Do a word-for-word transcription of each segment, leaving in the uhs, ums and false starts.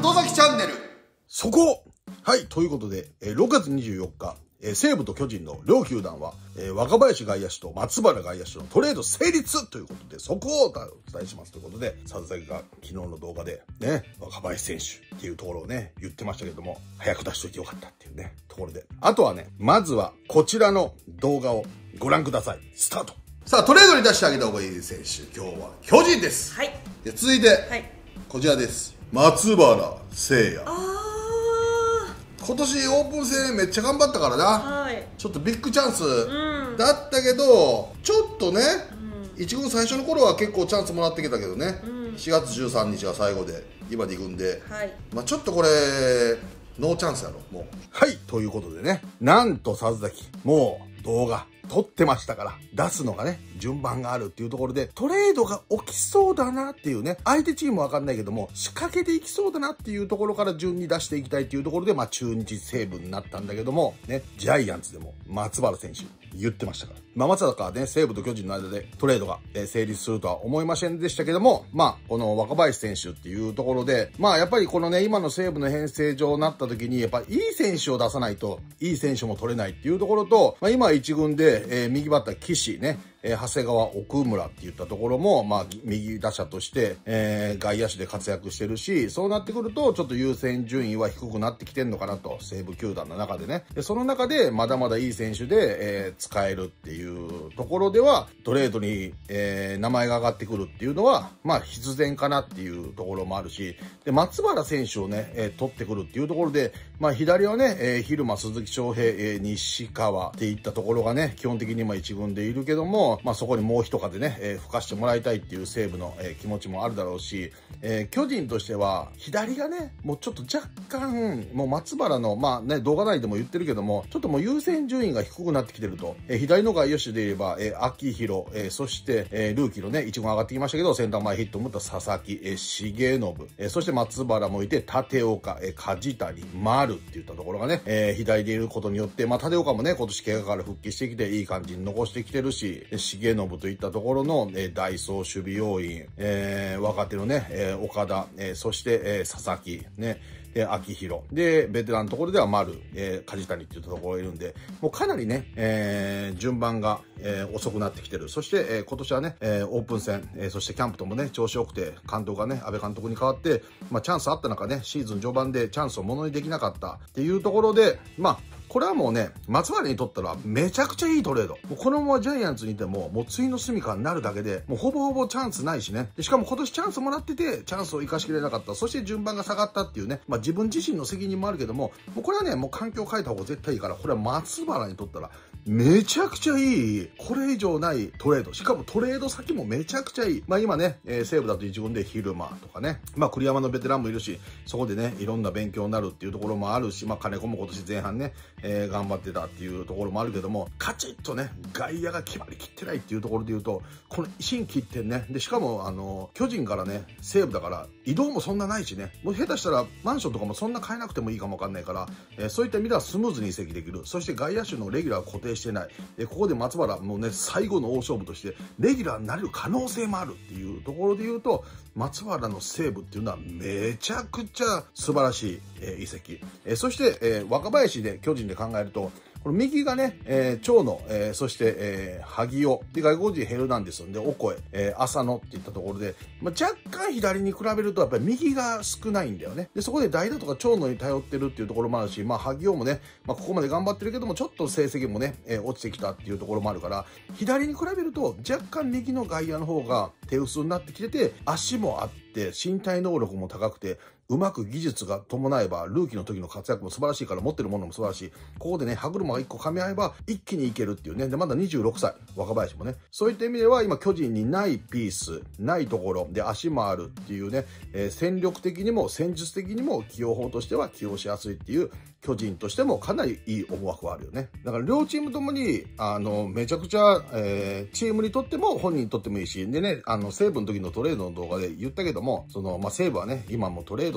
里崎チャンネル。 そこはい、ということで、えー、ろくがつにじゅうよっか、えー、西武と巨人の両球団は、えー、若林外野手と松原外野手のトレード成立ということで、そこをお伝えしますということで、里崎が昨日の動画でね、若林選手っていうところをね、言ってましたけども、早く出しといてよかったっていうね、ところで。あとはね、まずはこちらの動画をご覧ください。スタート。 さあ、トレードに出してあげた方がいい選手、今日は巨人です。 はい。 で続いて、 はい、こちらです。松原聖也。 あ今年オープン戦めっちゃ頑張ったからな、 はい、 ちょっとビッグチャンスうん、 だったけど、ちょっとね、うん、いち軍最初の頃は結構チャンスもらってきたけどね、うん、しがつじゅうさんにちが最後で今に軍で、はい、まあちょっとこれノーチャンスやろもう。 はいということでね、なんと里崎もう動画撮ってましたから、出すのがね、順番があるっていうところで、トレードが起きそうだなっていうね、相手チームわかんないけども、仕掛けていきそうだなっていうところから順に出していきたいっていうところで、まあ中日西武になったんだけども、ね、ジャイアンツでも松原選手言ってましたから。まあまさかね、西武と巨人の間でトレードが成立するとは思いませんでしたけども、まあ、この若林選手っていうところで、まあやっぱりこのね、今の西武の編成上になった時に、やっぱいい選手を出さないと、いい選手も取れないっていうところと、まあ今一軍で、えー、右バッター岸ね、えー、長谷川奥村っていったところも、まあ、右打者として、えー、外野手で活躍してるし、そうなってくると、ちょっと優先順位は低くなってきてんのかなと、西武球団の中でね。で、その中で、まだまだいい選手で、えー、使えるっていうところでは、トレードに、えー、名前が上がってくるっていうのは、まあ、必然かなっていうところもあるし、で、松原選手をね、えー、取ってくるっていうところで、まあ、左はね、えー、蛭間、鈴木翔平、えー、西川っていったところがね、基本的にまあ一軍でいるけども、まあそこにもう一風ね、えー、吹かしてもらいたいっていう西武の、えー、気持ちもあるだろうし、えー、巨人としては左がね、もうちょっと若干、もう松原の、まあね、動画内でも言ってるけども、ちょっともう優先順位が低くなってきてると。えー、左の外野手で言えば、えー、秋広、えー、そして、えー、ルーキーのね、一軍上がってきましたけど、センター前ヒットを打った佐々木、えー、重信、えー、そして松原もいて、立岡、えー、梶谷、丸っていったところがね、えー、左でいることによって、まあ立岡もね、今年怪我から復帰してきて、いい感じに残してきてるし、重信といったところの、えー、ダイソー守備要員、えー、若手のね、えー、岡田、えー、そして、えー、佐々木、ね、で、秋広。で、ベテランのところでは丸、えー、梶谷っていったところがいるんで、もうかなりね、えー、順番が、えー、遅くなってきてる。そして、えー、今年はね、えー、オープン戦、えー、そしてキャンプともね、調子良くて、監督がね、安倍監督に変わって、まあ、チャンスあった中ね、シーズン序盤でチャンスをものにできなかったっていうところで、まあ、これはもうね、松原にとったらめちゃくちゃいいトレード。もうこのままジャイアンツにいても、もう次の住処になるだけで、もうほぼほぼチャンスないしね。でしかも今年チャンスもらってて、チャンスを生かしきれなかった。そして順番が下がったっていうね、まあ自分自身の責任もあるけども、もうこれはね、もう環境を変えた方が絶対いいから、これは松原にとったら、めちゃくちゃいい、これ以上ないトレード。しかもトレード先もめちゃくちゃいい。まあ今ね、えー、西武だと一軍で蛭間とかね、まあ栗山のベテランもいるし、そこでね、いろんな勉強になるっていうところもあるし、まあ金子も今年前半ね、えー、頑張ってたっていうところもあるけども、カチッとね、外野が決まりきってないっていうところで言うと、この心機一転ね、で、しかもあの、巨人からね、西武だから移動もそんなないしね、もう下手したらマンションとかもそんな買えなくてもいいかもわかんないから、えー、そういった意味ではスムーズに移籍できる。そして外野手のレギュラーを固定してない。で、ここで松原もね、最後の大勝負として、レギュラーになれる可能性もあるっていうところで言うと、松原の西武っていうのはめちゃくちゃ素晴らしい、えー、移籍。えー、そして、えー、若林で巨人で考えると、この右がね、えー、長野、えー、そして、えー、萩尾、で、外国人ヘルナンデスんで、オコエ、えー、浅野っていったところで、まあ、若干左に比べると、やっぱり右が少ないんだよね。で、そこで代打とか長野に頼ってるっていうところもあるし、まあ、萩尾もね、まあ、ここまで頑張ってるけども、ちょっと成績もね、えー、落ちてきたっていうところもあるから、左に比べると、若干右の外野の方が手薄になってきてて、足もあって、身体能力も高くて、うまく技術が伴えば、ルーキーの時の活躍も素晴らしいから、持ってるものも素晴らしい。ここでね、歯車が一個噛み合えば、一気にいけるっていうね。で、まだにじゅうろくさい、若林もね。そういった意味では、今、巨人にないピース、ないところ、で、足もあるっていうね、えー、戦力的にも、戦術的にも、起用法としては起用しやすいっていう、巨人としてもかなりいい思惑はあるよね。だから両チームともに、あの、めちゃくちゃ、えー、チームにとっても本人にとってもいいし、でね、あの、西武の時のトレードの動画で言ったけども、その、まあ、西武はね、今もトレード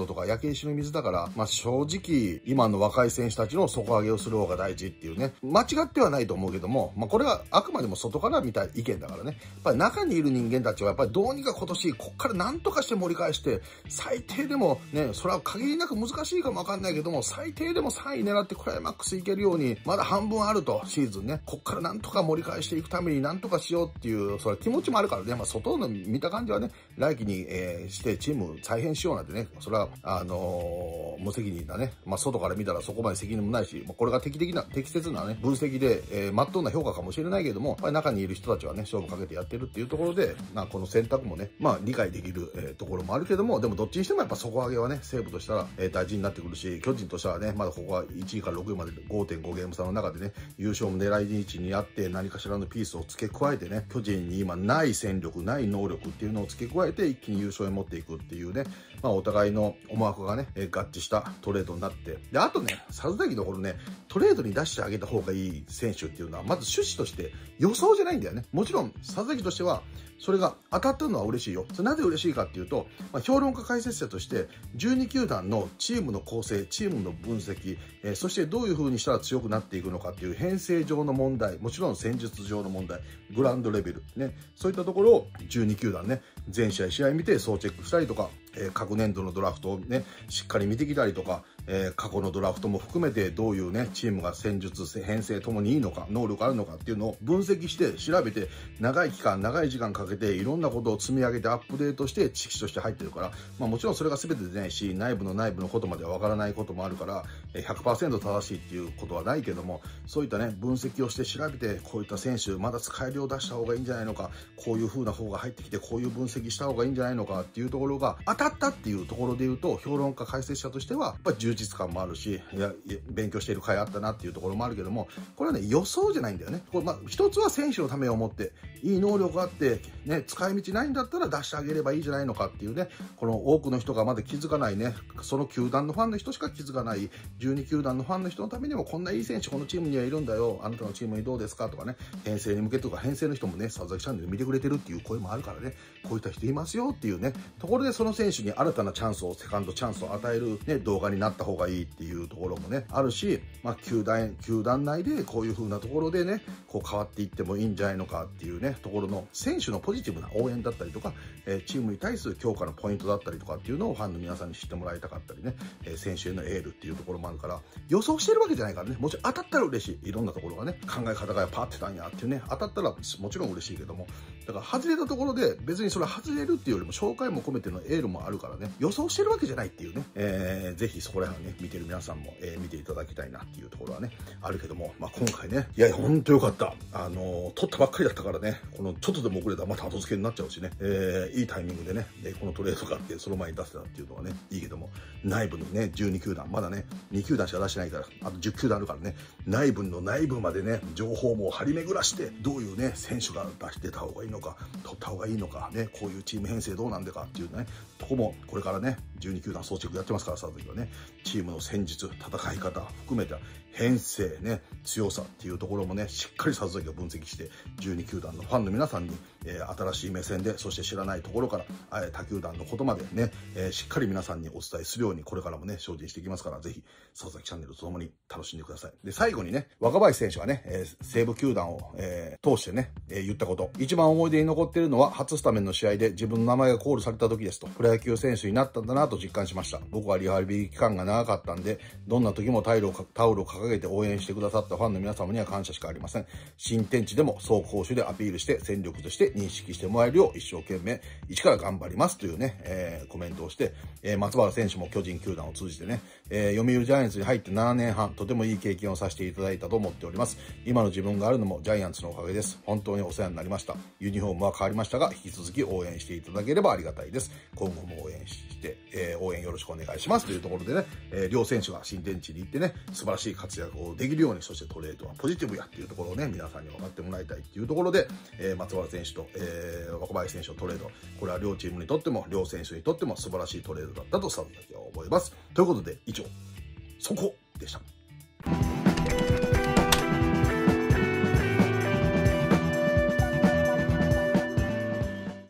ドとか焼け石の水だから、まあ正直、今の若い選手たちの底上げをする方が大事っていうね、間違ってはないと思うけども、まあこれはあくまでも外から見た意見だからね、やっぱり中にいる人間たちはやっぱりどうにか今年、こっから何とかして盛り返して、最低でもね、それは限りなく難しいかもわかんないけども、最低でもさんい狙ってクライマックスいけるように、まだ半分あると、シーズンね、こっから何とか盛り返していくために何とかしようっていう、それ気持ちもあるからね、まあ外の見た感じはね、来季に、えー、してチーム再編しようなんてね、それは、あのー、無責任だね。まあ外から見たらそこまで責任もないし、まあ、これが適的な、適切なね、分析で、えー、真っ当な評価かもしれないけども、やっぱり中にいる人たちはね、勝負かけてやってるっていうところで、まあこの選択もね、まあ理解できる、えー、ところもあるけども、でもどっちにしてもやっぱ底上げはね、西武としたら、えー、大事になってくるし、巨人としてはね、まだここはいちいからろくいまで ごてんご ゲーム差の中でね、優勝も狙い位置にあって何かしらのピースを付け加えてね、巨人に今ない戦力、ない能力っていうのを付け加えて一気に優勝へ持っていくっていうね、まあお互いの思惑がね、えー、合致したトレードになって、で、あとね、佐々木のところね、トレードに出してあげた方がいい選手っていうのは、まず趣旨として予想じゃないんだよね。もちろん、佐々木としては、それが当たったのは嬉しいよ。それなぜ嬉しいかっていうと、まあ、評論家解説者としてじゅうに球団のチームの構成、チームの分析、えー、そしてどういう風にしたら強くなっていくのかっていう編成上の問題、もちろん戦術上の問題、グラウンドレベル、ね、そういったところをじゅうに球団ね、全試合試合見て総チェックしたりとか、えー、各年度のドラフトをね、しっかり見てきたりとか、えー、過去のドラフトも含めてどういうね、チームが戦術、編成ともにいいのか、能力あるのかっていうのを分析して、調べて、長い期間、長い時間かけて、いろんなことを積み上げてアップデートして、知識として入ってるから、まあもちろんそれが全てでないし、内部の内部のことまではわからないこともあるから、ひゃくパーセント 正しいっていうことはないけども、そういったね、分析をして調べて、こういった選手、まだ使えるよう出した方がいいんじゃないのか、こういう風な方が入ってきて、こういう分析した方がいいんじゃないのかっていうところが、当たったっていうところで言うと、評論家解説者としては、やっぱ充実感もあるし、いや、勉強している回あったなっていうところもあるけども、これはね、予想じゃないんだよね。これ、まあ、一つは選手のためを思って、いい能力があって、ね、使い道ないんだったら出してあげればいいじゃないのかっていうね、この多くの人がまだ気づかないね、その球団のファンの人しか気づかない、じゅうに球団のファンの人のためにも、こんないい選手、このチームにはいるんだよ、あなたのチームにどうですかとかね、編成に向けてとか、編成の人もね、佐々木チャンネル見てくれてるっていう声もあるからね、こういった人いますよっていうね、ところでその選手に新たなチャンスを、セカンドチャンスを与えるね、動画になった方がいいっていうところもね、あるし、まあ、球団、球団内でこういう風なところでね、こう変わっていってもいいんじゃないのかっていうね、ところの選手のポジティブな応援だったりとか、えー、チームに対する強化のポイントだったりとかっていうのをファンの皆さんに知ってもらいたかったりね、えー、選手へのエールっていうところもあるから、予想してるわけじゃないからね、もちろん当たったら嬉しい。いろんなところがね、考え方がパーってたんやっていうね、当たったらもちろん嬉しいけども、だから外れたところで別にそれ外れるっていうよりも紹介も込めてのエールもあるからね、予想してるわけじゃないっていうね、えー、ぜひそこら辺をね、見てる皆さんも、えー、見ていただきたいなっていうところはね、あるけども、まあ今回ね、いや、ほんとよかった。あのー、撮ったばっかりだったからね、このちょっとでも遅れたらまた後付けになっちゃうしね、えー、いいタイミングでね、でこのトレードがあってその前に出せたっていうのはね、いいけども、内部にね、じゅうに球団、まだね、に球団しか出してないから、あとじゅう球団あるからね、内部の内部までね、情報も張り巡らして、どういうね、選手が出してた方がいいのか、取った方がいいのか、ね、こういうチーム編成どうなんでかっていうね、とこもこれからね、じゅうに球団総チェックやってますから、佐々木はね、チームの戦術、戦い方含めた編成ね、強さっていうところもね、しっかり佐々木が分析して、じゅうに球団のファンの皆さんに、えー、新しい目線で、そして知らないところから、えー、他球団のことまでね、えー、しっかり皆さんにお伝えするように、これからもね、精進していきますから、ぜひ、佐々木チャンネルとともに楽しんでください。で、最後にね、若林選手がね、えー、西武球団を、えー、通してね、えー、言ったこと。一番思い出に残っているのは、初スタメンの試合で自分の名前がコールされた時ですと。プロ野球選手になったんだなと実感しました。僕はリハビリ期間が長かったんで、どんな時もタオルをタオルを掲げて応援してくださったファンの皆様には感謝しかありません。新天地でも走攻守でアピールして戦力として認識してもらえるよう一生懸命一から頑張りますというね、えー、コメントをして、えー、松原選手も巨人球団を通じてね、えー、読売ジャイアンツに入ってななねんはん、とてもいい経験をさせていただいたと思っております。今の自分があるのもジャイアンツのおかげです。本当にお世話になりました。ユニフォームは変わりましたが、引き続き応援していただければありがたいです。今後も応援して、えー、応援よろしくお願いしますというところでね、えー、両選手が新天地に行ってね、素晴らしい活躍をできるように、そしてトレードはポジティブやっていうところをね、皆さんに分かってもらいたいっていうところで、えー、松原選手と、えー、若林選手のトレード、これは両チームにとっても、両選手にとっても素晴らしいトレードだったと佐々木は思います。ということで、以上、そこでした。